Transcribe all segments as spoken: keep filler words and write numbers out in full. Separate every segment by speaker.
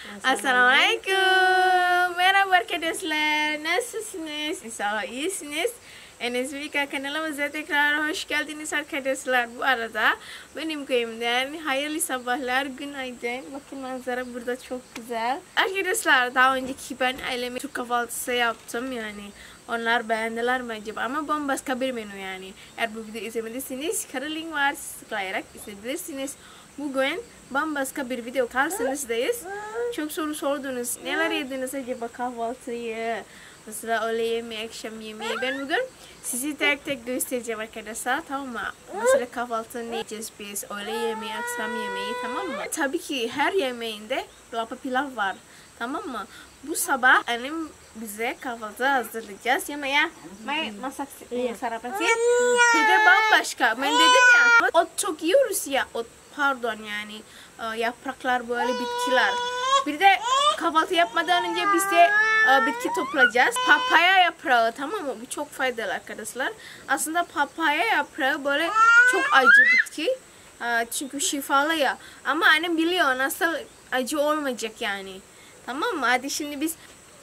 Speaker 1: Assalamualaikum. Merhaba arkadaşlar. Nasılsınız? İnşallah iyisiniz. Enes Vika kanalımıza tekrar hoş geldiniz arkadaşlar. Bu arada benim köyümden hayırlı sabahlar, günaydın. Bakın manzara burada çok güzel. Arkadaşlar daha önceki ben aileme Türk kahvaltısı yaptım yani. Onlar beğendiler mi acaba? Ama bambaşka bir menü yani. Eğer bu videoyu izlemediyseniz kara link var, tıklayarak izleyebilirsiniz. Bugün bambaşka bir video karşınızdayız. Çok soru sordunuz. Neler yediniz acaba kahvaltıyı? Mesela öğle yemeği, akşam yemeği. Ben bugün sizi tek tek göstereceğim arkadaşlar, tamam mı? Mesela kahvaltı ne yiyeceğiz biz? Öğle yemeği, akşam yemeği, tamam mı? Tabii ki her yemeğinde lapa pilav var, tamam mı? Bu sabah annem bize kahvaltı hazırlayacağız. Yemeğe masak sarapan sih. Bir de bambaşka. Ben dedim ya, ot çok yiyoruz ya. Ot, pardon yani yapraklar, böyle bitkiler. Bir de kahvaltı yapmadan önce biz de bitki toplayacağız. Papaya yaprağı, tamam mı? Bu çok faydalı arkadaşlar. Aslında papaya yaprağı böyle çok acı bitki. Çünkü şifalı ya. Ama annem biliyor nasıl acı olmayacak yani. Tamam mı? Hadi şimdi biz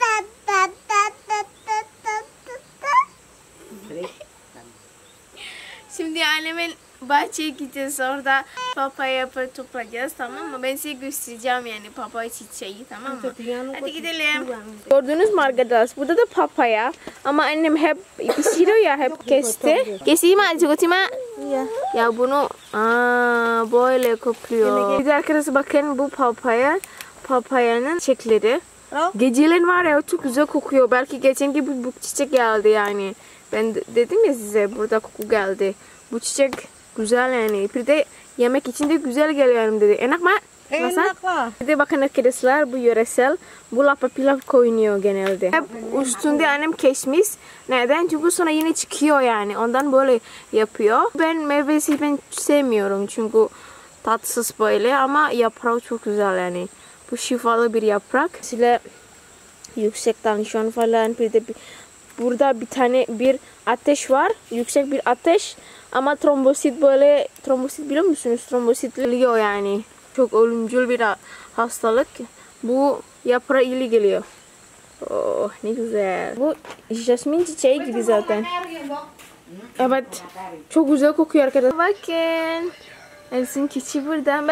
Speaker 1: şimdi annemin bahçeye gideceğiz, orada papaya yaprağı toplayacağız, tamam mı? Ben size göstereceğim yani papaya çiçeği, tamam mı? Hadi gidelim. Gördünüz mü arkadaşlar? Burada da papaya. Ama annem hep pişiriyor ya, hep kesti. Keseyim mi? Çikotima? Ya bunu aa, böyle kopuyor. Bir de arkadaşlar bakın, bu papaya. Papayanın çiçekleri. Geceleyin var ya, çok güzel kokuyor. Belki geçenki bu, bu çiçek geldi yani. Ben dedim ya size, burada koku geldi. Bu çiçek güzel yani. Bir de yemek için de güzel geliyor dedi. Enak mı?
Speaker 2: Enak lah.
Speaker 1: Bir de bakın arkadaşlar, bu yöresel. Bu lapa pilav koyuyor genelde. Hep üstünde annem kesmiş. Neden? Çünkü sonra yine çıkıyor yani. Ondan böyle yapıyor. Ben meyvesi ben sevmiyorum çünkü tatsız böyle, ama yaprağı çok güzel yani. Bu şifalı bir yaprak. Size yüksek tansiyon falan. Bir de bir, burada bir tane bir ateş var. Yüksek bir ateş. Ama trombosit böyle, trombosit biliyor musunuz? Trombosit geliyor yani. Çok ölümcül bir hastalık. Bu yaprağı iyi geliyor. Oh ne güzel. Bu jasmin çiçeği gibi zaten. Evet. Çok güzel kokuyor arkadaşlar. Bakın. Elsin keçi burada.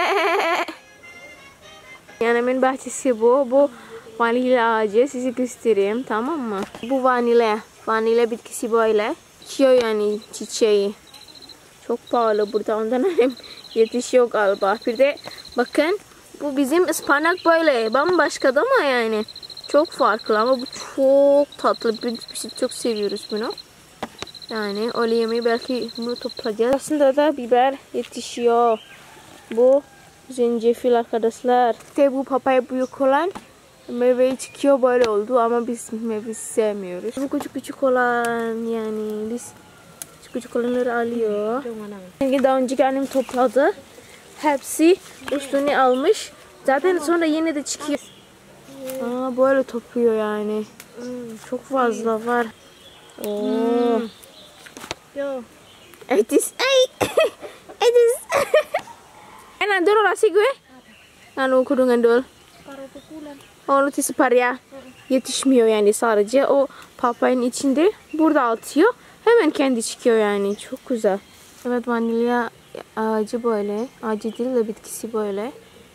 Speaker 1: Yani benim bahçesi bu. Bu vanilya ağacı. Size göstereyim, tamam mı? Bu vanilya. Vanilya bitkisi böyle. Çiçeği yani çiçeği. Çok pahalı burada. Ondan hem yetişiyor galiba. Bir de bakın, bu bizim ıspanak böyle. Bambaşka da ama yani. Çok farklı ama bu çok tatlı. Biz çok seviyoruz bunu. Yani öğle yemeği belki bunu toplayacağız. Aslında da biber yetişiyor. Bu zencefil arkadaşlar. İşte bu papaya büyük olan meyve çıkıyor, böyle oldu ama biz meyve sevmiyoruz. Bu küçük küçük olan yani biz küçük küçük olanları alıyor. Çünkü daha önceki annem topladı. Hepsi üstüne almış. Zaten sonra yine de çıkıyor. Aa, böyle topluyor yani. Çok fazla var. Oo.
Speaker 2: Yo.
Speaker 1: Etis. Ay. Etis. Enak dulu nasi gue. Anu kudungan dul. Onu tisipar ya. Yetişmiyor yani, sadece o papayın içinde burada atıyor. Hemen kendi çıkıyor yani. Çok güzel. Evet, vanilya ağacı böyle. Ağacı değil de bitkisi böyle.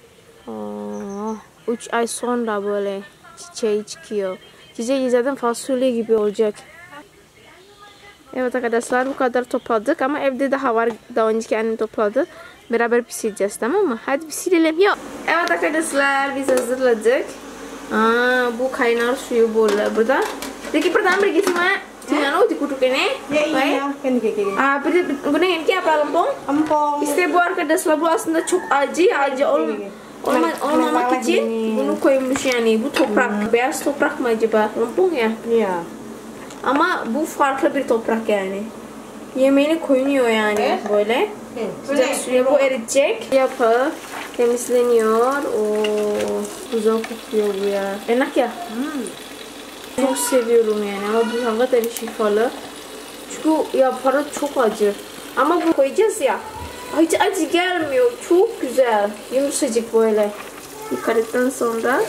Speaker 1: üç ay sonra böyle çiçeği çıkıyor. Çiçeği zaten fasulye gibi olacak. Evet arkadaşlar, bu kadar topladık ama evde daha var. Daha önceki annem topladı. Beraber pişireceğiz, tamam mı? Hadi pişirelim. Yok. Evet arkadaşlar, biz hazırladık. Aa, bu kaynar suyu burada. Burada. Jadi pertama begitu mah. Jangan oh dikuduk ini.
Speaker 2: Ya iya, kan kayak gini.
Speaker 1: Ah, bir bu ne ki apa lempong?
Speaker 2: Lempong.
Speaker 1: İşte bu arkadaşlar, bu aslında çok acı, acı ol olma olmamak için bunu koymuş yani. Bu toprak, beyaz toprak mı acaba? Lempong ya?
Speaker 2: Iya.
Speaker 1: Ama bu farklı bir toprak yani. Yemeğini koyuyor yani böyle. Sıcak suya bu eritecek. Yapağı temizleniyor. Oo, güzel kokuyor bu ya. Enak ya. Hmm. Çok seviyorum yani, ama bu hakikaten şifalı. Çünkü yaprağı çok acı. Ama bu koyacağız ya, hiç acı gelmiyor. Çok güzel. Yumuşacık böyle. Yıkadıktan sonra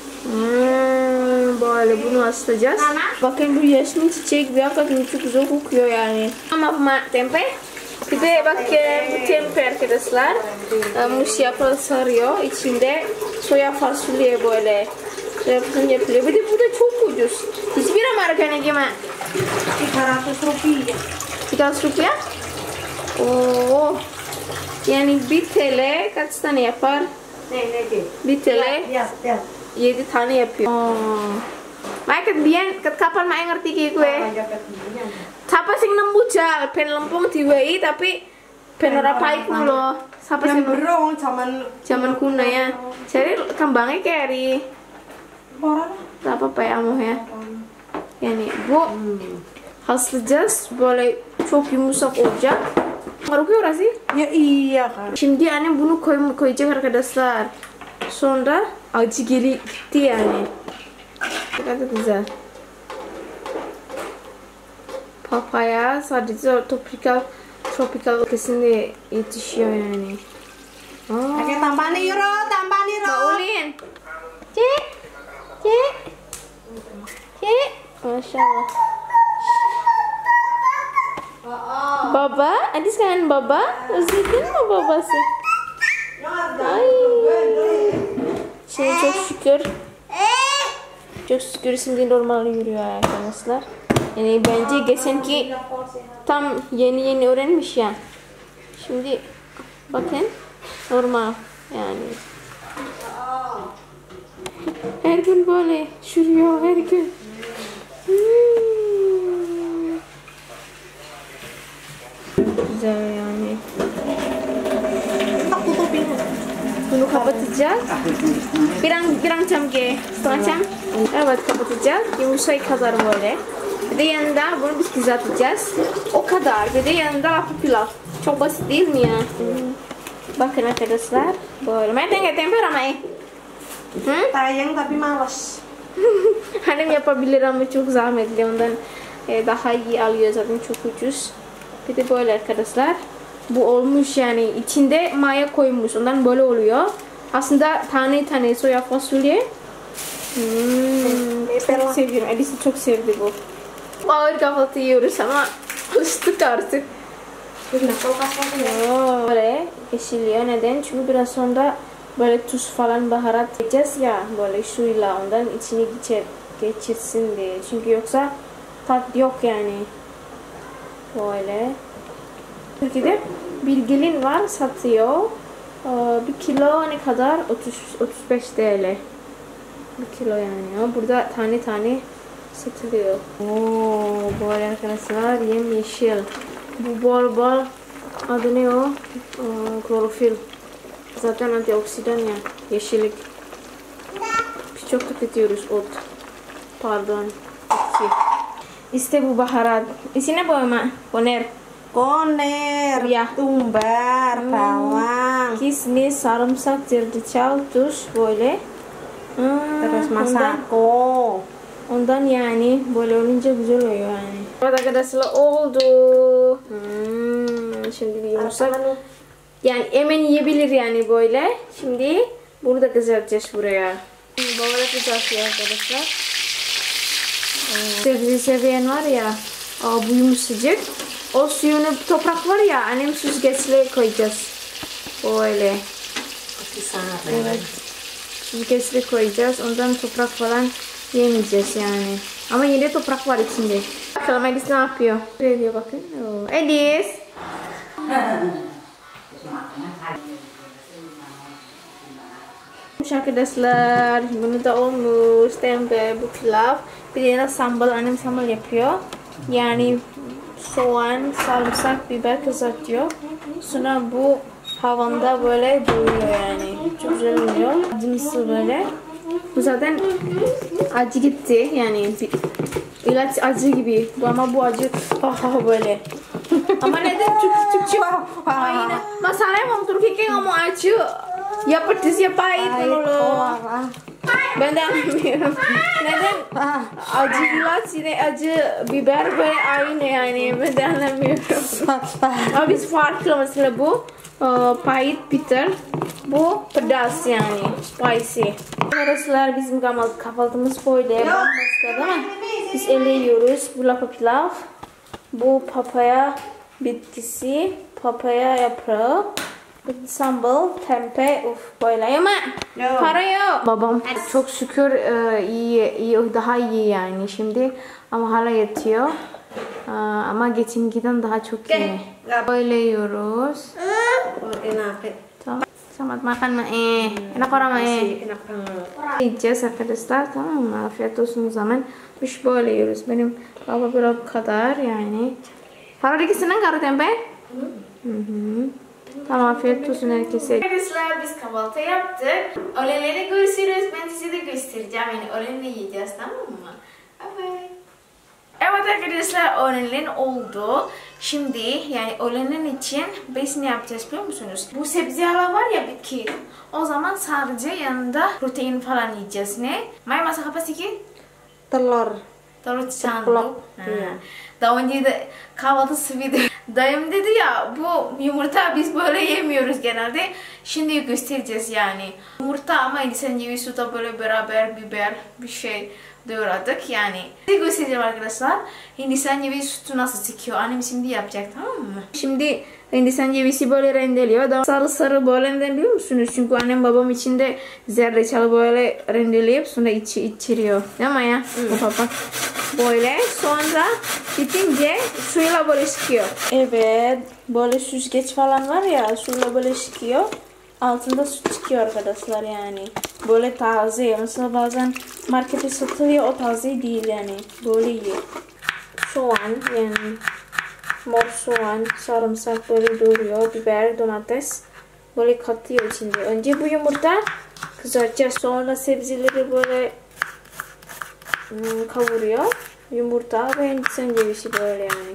Speaker 1: hmm, böyle bunu ısıtacağız. Bakın bu yasmin çiçek bir hakikaten çok güzel kokuyor yani. Ama tempe. Bir de bakın bu tempe arkadaşlar. Musyafa sarıyor. İçinde soya fasulye böyle. Soya fasulye yapılıyor. Bir de bu da çok ucuz. Hiçbir Amerikan'a gime.
Speaker 2: tiga ratus rupiah.
Speaker 1: tiga ratus rupiah? Oh. Yani bir T L kaç tane yapar?
Speaker 2: Ne ne di?
Speaker 1: bir T L
Speaker 2: Ya, ya.
Speaker 1: yedi tane yapıyor. Oh. Mai ket biyen ket kapan Mai ngerti ki gue. Siapa sing nemu ja pen lempung diwehi tapi ben ora pahit lho. Siapa sing
Speaker 2: Berong zaman
Speaker 1: zaman kuno ya. Jadi kembangnya kayak dari
Speaker 2: orang.
Speaker 1: apa apa ya amuh ya. Yani bu haslayacağız. Böyle çok yumuşak olacak. Ngaruhnya orası.
Speaker 2: Ya iya kan.
Speaker 1: Şimdi annem bunu koy koyacak arkadaşlar. Sonra acı geri gitti yani. Ne kadar güzel. Papaya sadece tropikal tropikal ülkesinde yetişiyor yani.
Speaker 2: Oh. Oke, tambah nih Ro, tambah nih Ro.
Speaker 1: Mbak Ulin. Cik. Cik. Cik. Masyaallah. Baba, Adis kangen baba? Özledin mi babası? Ay. Şimdi çok şükür. Çok şükür şimdi normal yürüyor arkadaşlar. Yani bence geçen ki tam yeni yeni öğrenmiş ya. Şimdi bakın normal yani. Her gün böyle yürüyor her gün. Hmm. Güzel yani. Bunu kapatacağız. Birang birang jam ke, setengah jam. Evet kapatacağız. Yumuşak kadar böyle. Bir de yanında bunu biz kızartacağız. O kadar. Bir de yanında lapı pilav. Çok basit değil mi ya? Hmm. Bakın arkadaşlar. Böyle. Mete nggak tempe ramai? Hmm?
Speaker 2: Tayang tapi malas.
Speaker 1: Annem yapabilir ama çok zahmetli. Ondan e, daha iyi alıyor zaten çok ucuz. Bir de böyle arkadaşlar. Bu olmuş yani. İçinde maya koymuş. Ondan böyle oluyor. Aslında tane tane soya fasulye. Hmm, çok seviyorum. Edisi çok sevdi bu. Ağır kahvaltı yiyoruz ama alıştık artık. Oo, böyle yeşiliyor. Neden? Çünkü biraz sonra böyle tuz falan baharat yiyeceğiz ya böyle suyla ondan içine geçir, geçirsin diye. Çünkü yoksa tat yok yani. Böyle. Türkiye'de bir gelin var satıyor. Ee, bir kilo ne kadar? otuz otuz beş TL. Bir kilo yani. Ama burada tane tane satılıyor. Oo, böyle arkadaşlar yemyeşil. Bu bol bol adı ne o? Ee, klorofil. Zaten antioksidan ya. Yeşillik. Biz çok tüketiyoruz ot. Pardon. Otsi. İşte bu baharat. İçine koyma. Koner.
Speaker 2: Koner,
Speaker 1: Ya.
Speaker 2: tumbar,
Speaker 1: Hmm.
Speaker 2: bawang,
Speaker 1: Kismis, sarımsak, zerdeçal, tuz böyle. Hmm,
Speaker 2: terus
Speaker 1: ondan,
Speaker 2: masako.
Speaker 1: ondan yani böyle olunca güzel oluyor yani. Evet arkadaşlar oldu. Hmm, şimdi bir yumuşak. Yani hemen yiyebilir yani böyle. Şimdi bunu da kızartacağız buraya. Böyle kızartıyor arkadaşlar. Sebze seveyen var ya. Aa, bu yumuşacık. O suyunu toprak var ya annem süzgeçle koyacağız. Böyle. Evet. Süzgeçle koyacağız. Ondan toprak falan yemeyeceğiz yani. Ama yine toprak var içinde. Bakalım Edis ne yapıyor? Şöyle diyor bakın. Oo. Edis. Arkadaşlar bunu da olmuş. Tempe bu pilav. Bir de sambal annem sambal yapıyor. Yani soğan, sarımsak, biber kızartıyor. Sonra bu havanda böyle doluyor yani. Çok güzel oluyor. Acımsı böyle. Bu zaten acı gitti yani. İlaç acı gibi. Ama bu acı oh, böyle. Ama neden Türk Türkçe? Aynen. Masalahnya mau Turki kayak ngomong acı. Ya pedes ya pahit loh. Ben de anlamıyorum. Neden acı ilaç yine acı biber ve aynı yani. Ben de anlamıyorum. Ama biz farklı mesela bu uh, pahit bitter. Bu pedas yani. Spicy. Arkadaşlar bizim kahvaltımız böyle. Bambaşka değil mi? Biz ele yiyoruz. Bu lapa pilav. Bu papaya bitkisi. Papaya yaprağı. Sambal, tempe, uf böyle ama para yok. Babam çok şükür iyi, iyi, daha iyi yani şimdi ama hala yetiyor. Ama geçenkiden daha çok iyi. Böyle yiyoruz. Tamam. Selamat makan Mae. Enak orang Mae. Yiyeceğiz arkadaşlar, tamam mı? Afiyet olsun o zaman. Biz böyle yiyoruz. Benim baba biraz bu kadar yani. Para dikisinden kara tempe? Hı hı. Tamam, afiyet olsun herkese. Arkadaşlar biz kahvaltı yaptık. Öğlenleri görüşürüz. Ben size de göstereceğim. Yani öğlenle yiyeceğiz, tamam mı? Bye. Evet arkadaşlar, öğlenlerin oldu. Şimdi yani öğlenlerin için biz ne yapacağız biliyor musunuz? Bu sebzeler var ya bitki. O zaman sadece yanında protein falan yiyeceğiz. Ne? May masak apa sih ki?
Speaker 2: Telur.
Speaker 1: Telur canlı. Daha önce de kahvaltısı video. Dayım dedi ya, bu yumurta biz böyle yemiyoruz genelde. Şimdi göstereceğiz yani. Yumurta ama insan ceviz sütü böyle beraber biber bir şey doğradık yani. Size göstereceğim arkadaşlar. Hindistan cevizi sütü nasıl çıkıyor. Annem şimdi yapacak, tamam mı? Şimdi Hindistan cevizi böyle rendeliyor. Daha sarı sarı böyle neden biliyor musunuz? Çünkü annem babam içinde zerdeçalı böyle rendeleyip sonra içi içiriyor. Değil mi ya? Bu papa. Böyle sonra bitince suyla böyle sıkıyor. Evet. Böyle süzgeç falan var ya, suyla böyle sıkıyor. Altında su çıkıyor arkadaşlar yani. Böyle taze. Mesela bazen markette satılıyor, o taze değil yani. Böyle iyi. Soğan yani. Mor soğan, sarımsak böyle doğruyor. Biber, domates. Böyle katıyor içinde. Önce bu yumurta kızartacağız. Sonra sebzeleri böyle hmm, kavuruyor. Yumurta ve Hindistan cevizi böyle yani.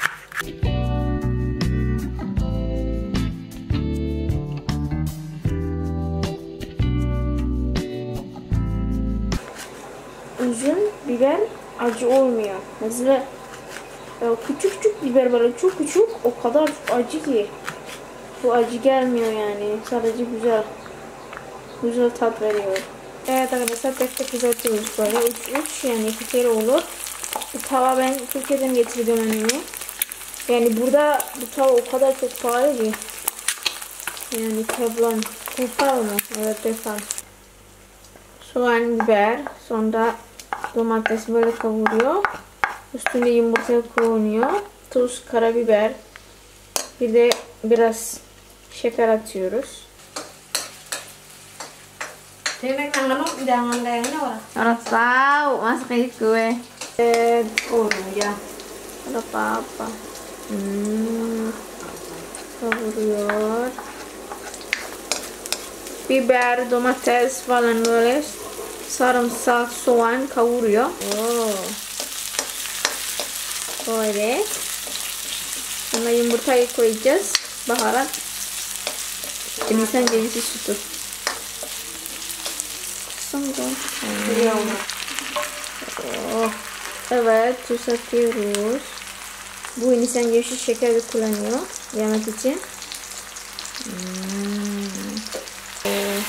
Speaker 1: Üzüm, biber acı olmuyor. Mesela küçük küçük biber böyle çok küçük, o kadar acı ki. Bu acı gelmiyor yani. Sadece güzel. Güzel tat veriyor. Evet arkadaşlar, tek tek kızartıyoruz böyle. Üç üç yani iki kere olur. Bu tava ben Türkiye'den getirdim anneme. Yani burada bu tava o kadar çok pahalı ki. Yani teflon. Tefal mı? Evet, tefal. Soğan, biber, sonra domates böyle kavuruyor. Üstünde yumurta konuyor. Tuz, karabiber. Bir de biraz şeker atıyoruz.
Speaker 2: Thế nang nó jangan đen nó à.
Speaker 1: Orang tahu, masak aja gue. Eh,
Speaker 2: Oh ya.
Speaker 1: ada apa-apa. Hmm. Kavuruyor. Biber, domates falan böyle. Sarımsak, soğan kavuruyor. Oo. Böyle. Sonra yumurtayı koyacağız. Baharat. Hindistan cevizi sütü. Oh. Evet, tuz atıyoruz. Bu Hindistan cevizi şeker de kullanıyor yemek için. Hmm. Oh.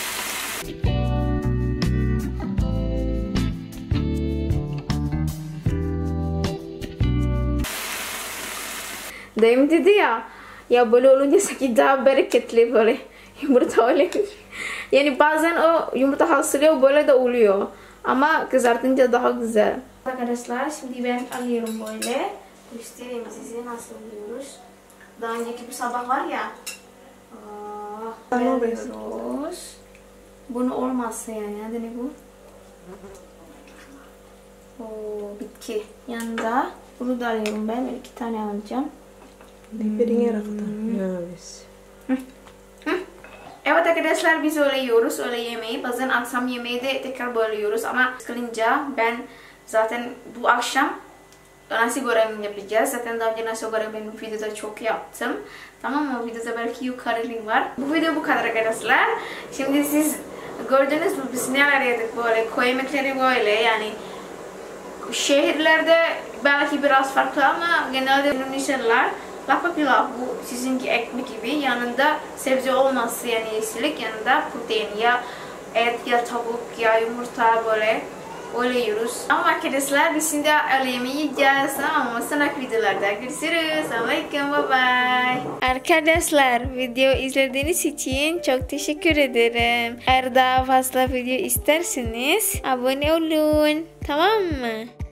Speaker 1: Dayım dedi ya, ya böyle olunca sanki daha bereketli böyle yumurta öyle. Yani bazen o yumurta hasılıyor, böyle de oluyor. Ama kızartınca daha güzel. Arkadaşlar şimdi ben alıyorum böyle. Göstereyim size nasıl alıyoruz. Daha önceki bu sabah var ya. Aa, alıyoruz. Bunu olmazsa yani. Adı ne bu? Oo, bitki. Yanında bunu da alıyorum ben. iki tane alacağım.
Speaker 2: Biberini rakıda. Ya biz.
Speaker 1: Evet arkadaşlar, biz öyle yiyoruz, öyle yemeği. Bazen akşam yemeği de tekrar böyle yiyoruz ama sıkılınca ben zaten bu akşam nasi goreng yapacağız. Zaten daha önce nasi goreng benim videoda çok yaptım. Tamam mı? Videoda belki yukarı link var. Bu video bu kadar arkadaşlar. Şimdi siz Gördünüz mü biz neler yedik böyle, koyu yemekleri böyle yani. Şehirlerde belki biraz farklı ama genelde Indonesiyalılar lapa pilav, bu sizinki ekmek gibi, yanında sebze olması yani yeşillik, yanında protein ya et ya tavuk ya yumurta böyle öyle yiyoruz. Ama arkadaşlar biz şimdi öğle yemeği yiyeceğiz, ama sonraki videolarda görüşürüz. Assalamualaikum, bye bye. Arkadaşlar video izlediğiniz için çok teşekkür ederim. Eğer daha fazla video isterseniz abone olun, tamam mı?